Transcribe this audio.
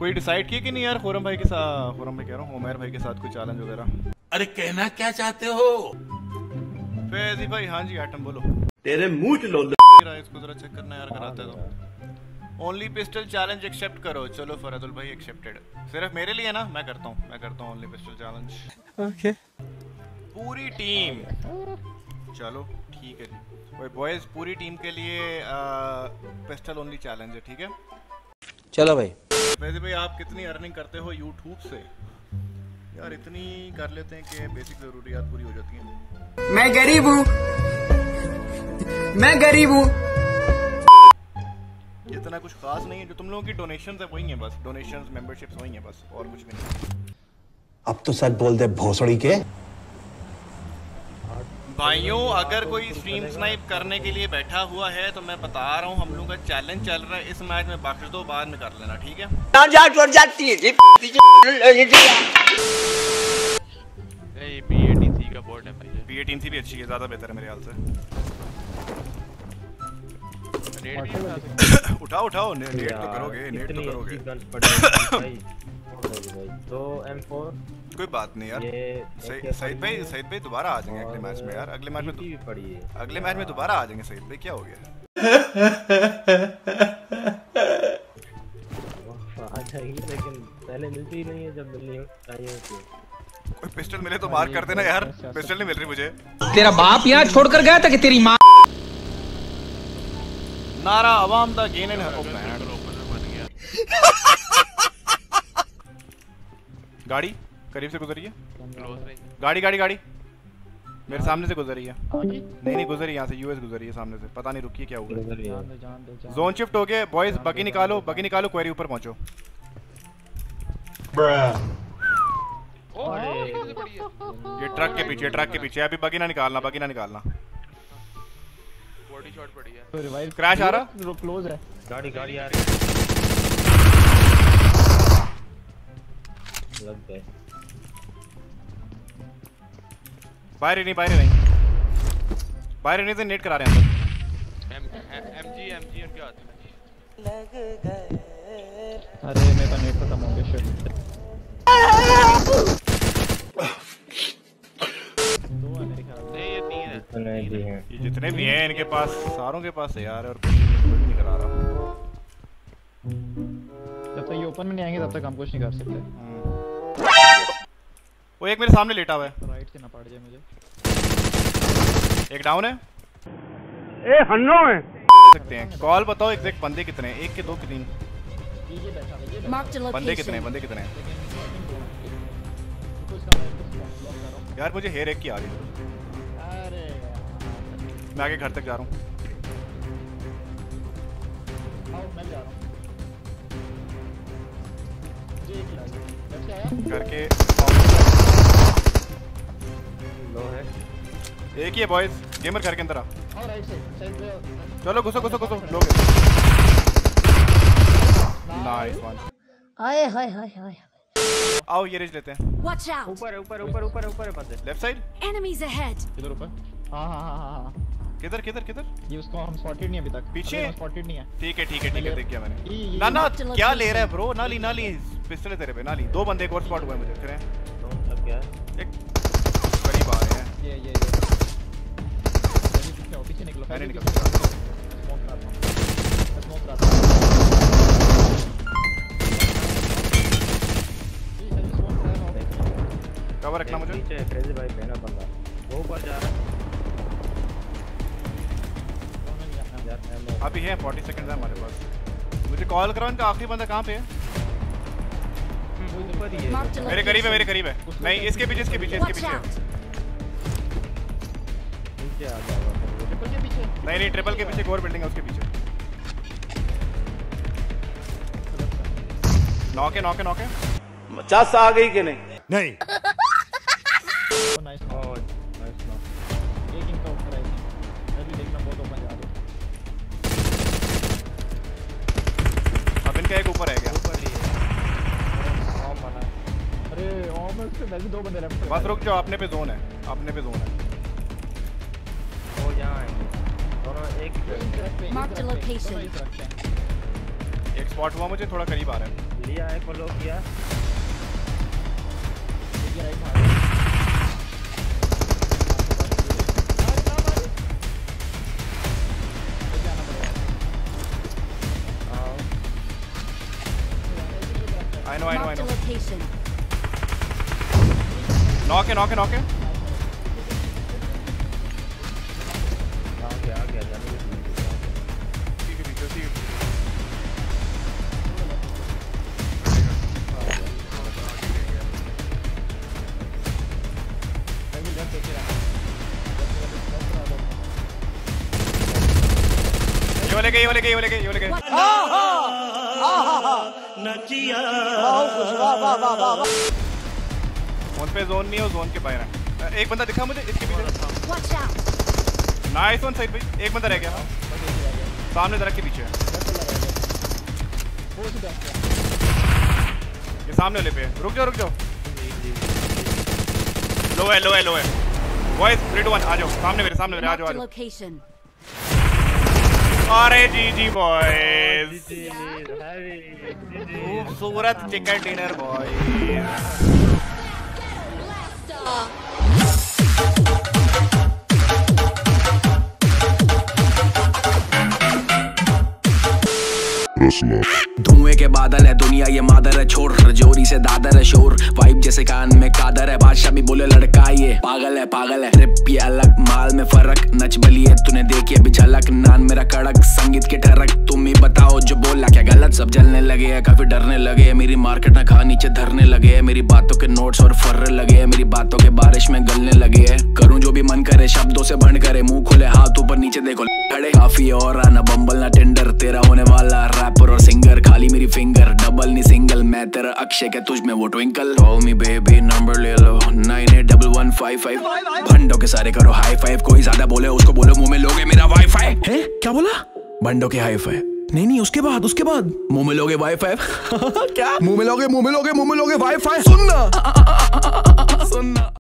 कोई डिसाइड किया कि नहीं यार खुरम भाई के साथ, खुरम भाई कह रहा हूँ उमर भाई के साथ कोई चैलेंज वगैरह? अरे कहना क्या चाहते हो फैजी भाई? हाँ जी एटम बोलो। तेरे मुंह लो इसको जरा चेक करना यार कराते तो। ओनली पिस्टल चैलेंज एक्सेप्ट करो। चलो फरदुल भाई एक्सेप्टेड। सिर्फ मेरे लिए ना? मैं करता हूँ ओनली पिस्टल चैलेंज। ओके पूरी टीम। चलो ठीक है जी। भाई बॉयज पूरी टीम के लिए पिस्टल ओनली चैलेंज है, ठीक है? चलो भाई। वैसे भाई आप कितनी अर्निंग करते हो यूट्यूब से? यार इतनी कर लेते हैं कि बेसिक जरूरियात पूरी हो जाती हैं। मैं गरीब हूँ, मैं गरीब हूँ। इतना कुछ खास नहीं है। जो तुम लोगों की डोनेशंस है वही है बस। डोनेशंस मेंबरशिप्स वही है बस, और कुछ भी नहीं। अब तो सच बोल दे भोसड़ी के। भाइयों अगर कोई स्ट्रीम स्नाइप करने के लिए बैठा हुआ है तो मैं बता रहा हूँ हम लोग का चैलेंज चल रहा है। इस मैच में बख्श दो, बाद में कर लेना, ठीक है? P18C का बोर्ड है भाई। P18C भी अच्छी है, ज्यादा बेहतर है मेरे ख्याल से। उठाओ नेट तो करोगे, नेट तो करोगे। तो M4 कोई बात नहीं यार। सईद भाई दोबारा आ जाएंगे अगले मैच में यार। अगले मैच में दोबारा आ जाएंगे सईद भाई। क्या हो गया? आ जाएगी लेकिन पहले मिलती ही नहीं है, जब मिलनी चाहिए होती है। कोई पिस्टल मिले तो मार कर देना यार। पिस्टल नहीं मिल रही मुझे। तेरा बाप यहाँ छोड़कर गया था कि तेरी माँ। नारा अवाम दा गेन इन गाड़ी करीब से गुजरी है। गाड़ी मेरे सामने से गुजरी है। नहीं गुजरी, यहाँ से यूएस गुजरी है सामने से। पता नहीं रुकी क्या हुआ। जोन शिफ्ट हो गए बॉयज। बगी निकालो क्वेरी ऊपर पहुंचो। ये ट्रक के पीछे अभी बगी ना निकालना। बॉडी शॉट पड़ी है। क्रैश आ रहा। क्लोज है। गाड़ी आ रही है। लग गए। बाहर नहीं तो नेट करा रहे हैं MG उनके हाथ में। अरे मेरे पास नेट खत्म हो गया। शिट। ये जितने भी हैं इनके पास, सारों के पास है यार। और कुछ नहीं करा रहा। जब तक ये ओपन में नहीं आएंगे तब तक हम कुछ नहीं कर सकते। वो एक मेरे सामने लेटा हुआ है। राइट से ना पड़ जाए मुझे। एक डाउन है। ए हन्नो है। सकते हैं। कॉल बताओ एग्जैक्ट बंदे कितने हैं? 1 के 2 के 3 बंदे कितने हैं? यार मुझे हेयर एक की आ रही है। मैं आगे घर तक जा रहा हूँ। करके लो है। एक ही है बॉयज। गेमर घर के अंदर आ। चलो घुसो लोग। Nice one. हाय हाय हाय हाय। आओ ये रेज लेते हैं। Watch out! ऊपर है बंदे। Left side. Enemies ahead! किधर ऊपर? हाँ। किधर? ये उसको हम स्पॉटेड नहीं अभी तक। पीछे स्पॉटेड नहीं है। ठीक है देख गया मैंने। ना क्या ले रहा है ब्रो? ना ली पिस्टल है तेरे पे। ना ली। 2 बंदे एक और स्पॉट हुए मुझे। फिर क्या एक करीब आ रहे हैं। ये पीछे निकलो। मैंने निकल सकता। कवर रखना मुझे। पीछे क्रेजी भाई पहना बंदा वो ऊपर जा रहा है। अभी है 40 सेकंड है हमारे पास। मुझे कॉल करो। इनका आखिरी बंदा कहाँ पे है? ऊपर ही है। मेरे करीब है। नहीं इसके पीछे नीचे आ जाएगा। ट्रिपल के पीछे। नहीं ट्रिपल के पीछे एक और बिल्डिंग है उसके पीछे। नॉक है। 50 आ गई कि नहीं? नाइस एक इनका ऊपर है। मैं भी देखना बहुत ओपन जा रहा हूं। अब इनका एक ऊपर है क्या? ऊपर ही है। बना। अरे ऑलमोस्ट से वैसे 2 बंदे लेफ्ट। बस रुक जाओ। अपने पे जोन है। वो यहाँ है। दोनों एक Mark the location. एक स्पॉट हुआ मुझे। थोड़ा करीब आ रहा है। लिया है, फॉलो किया। I know. Marked a location. Knock है। आ गया जाने दे। ठीक है पीछे ठीक है। ये वाले के। फोन पे जोन नहीं है, जोन के बाहर है। एक बंदा दिखा मुझे इसके पीछे। Watch out. Nice one side पे, एक बंदा रह गया सामने दरख्त के पीछे। ये सामने वाले पे। रुक जाओ। लो है बॉयज 3 2 1 आ जाओ। सामने मेरे आ Marked a जाओ। location. अरे जी बॉयज, खूबसूरत चिकन डिनर बॉयज। धुएं के बादल है दुनिया ये मादर है, छोड़ रजौरी से दादर है शोर, वाइब जैसे कान में कादर है, बादशाह भी बोले लड़का ये पागल है ट्रिप ये अलग, माल में फर्क, नच बलिए तूने देखी अभी झलक, नान मेरा कड़क, संगीत के ठरक, तुम ही बताओ जो बोला क्या गलत, सब जलने लगे है काफी डरने लगे है, मेरी मार्केट ना खा नीचे धरने लगे है, मेरी बातों के नोट्स और फर्रे लगे है, मेरी बातों के बारिश में गलने लगे है, करूं जो भी मन करे शब्दों से भंड करे, मुंह खोले हाथ ऊपर नीचे देखो खड़े, काफी और आना बम्बल ना टेंडर, तेरा होने वाला रैपर और सिंगर, खाली मेरी फिंगर डबल नहीं सिंगल, मैं तेरा अक्षय के तुझ में वो twinkle, call me baby number ले लो 981155, भंडों के सारे करो हाई फाइव, कोई ज्यादा बोले उसको बोलो मुंह में लोगे मेरा वाईफाई है, क्या बोला भंडों के हाई फाइव, नहीं उसके बाद मुंह में लोगे वाईफाई क्या मुंह में लोगे वाईफाई सुनना